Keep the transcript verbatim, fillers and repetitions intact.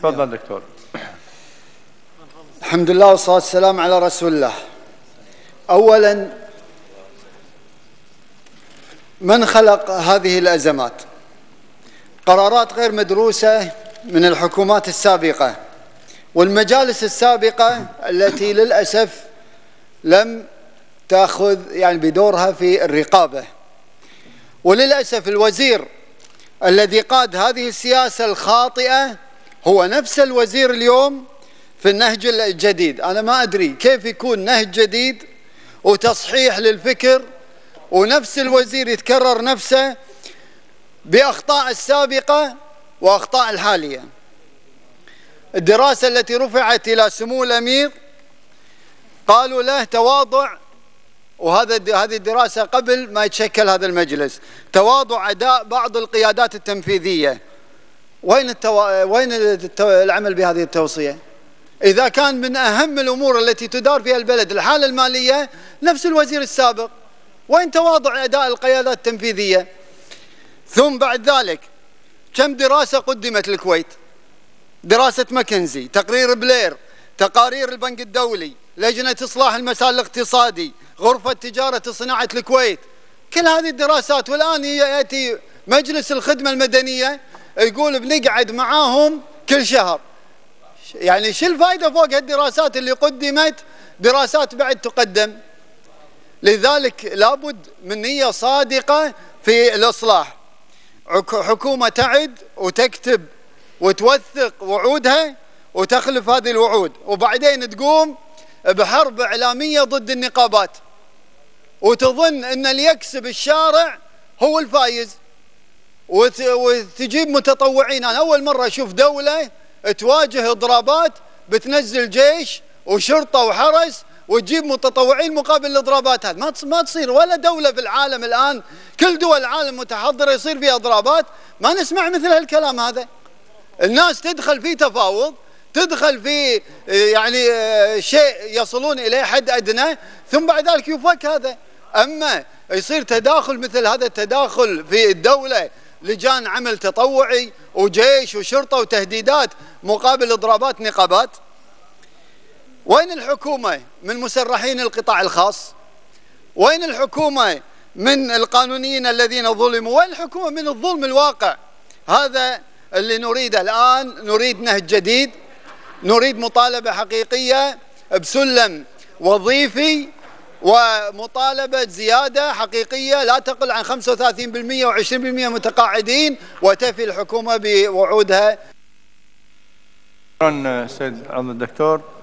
تفضل دكتور. الحمد لله والصلاة والسلام على رسول الله. أولا، من خلق هذه الأزمات؟ قرارات غير مدروسة من الحكومات السابقة والمجالس السابقة التي للأسف لم تأخذ يعني بدورها في الرقابة. وللأسف الوزير الذي قاد هذه السياسة الخاطئة هو نفس الوزير اليوم في النهج الجديد. أنا ما أدري كيف يكون نهج جديد وتصحيح للفكر ونفس الوزير يتكرر نفسه بأخطاء السابقة وأخطاء الحالية. الدراسة التي رفعت إلى سمو الأمير قالوا له تواضع، وهذا هذه الدراسة قبل ما يتشكل هذا المجلس، تواضع أداء بعض القيادات التنفيذية. وين التو... وين التو... العمل بهذه التوصية؟ إذا كان من أهم الأمور التي تدار فيها البلد الحالة المالية نفس الوزير السابق، وين تواضع أداء القيادات التنفيذية؟ ثم بعد ذلك كم دراسة قدمت للكويت؟ دراسة ماكنزي، تقرير بلير، تقارير البنك الدولي، لجنة إصلاح المسار الاقتصادي، غرفة تجارة صناعة الكويت، كل هذه الدراسات. والآن يأتي مجلس الخدمة المدنية يقول بنقعد معاهم كل شهر. يعني شو الفائدة فوق هالدراسات اللي قدمت؟ دراسات بعد تقدم. لذلك لابد من نية صادقة في الإصلاح. حكومة تعد وتكتب وتوثق وعودها وتخلف هذه الوعود، وبعدين تقوم بحرب إعلامية ضد النقابات وتظن أن اللي يكسب الشارع هو الفايز وتجيب متطوعين. أنا أول مرة أشوف دولة تواجه إضرابات بتنزل جيش وشرطة وحرس وتجيب متطوعين مقابل الإضرابات. هذه ما تصير ولا دولة في العالم الآن. كل دول العالم متحضرة يصير فيها إضرابات، ما نسمع مثل هالكلام هذا. الناس تدخل في تفاوض، تدخل في يعني شيء يصلون إليه حد أدنى، ثم بعد ذلك يفك هذا. أما يصير تداخل مثل هذا التداخل في الدولة، لجان عمل تطوعي وجيش وشرطة وتهديدات مقابل إضرابات نقابات. وين الحكومة من مسرحين القطاع الخاص؟ وين الحكومة من القانونيين الذين ظلموا؟ وين الحكومة من الظلم الواقع؟ هذا اللي نريده الآن. نريد نهج جديد، نريد مطالبة حقيقية بسلم وظيفي ومطالبة زيادة حقيقية لا تقل عن خمسة وثلاثين بالمئة وعشرين بالمئة متقاعدين، وتفي الحكومة بوعودها. شكرا سيد عضو الدكتور.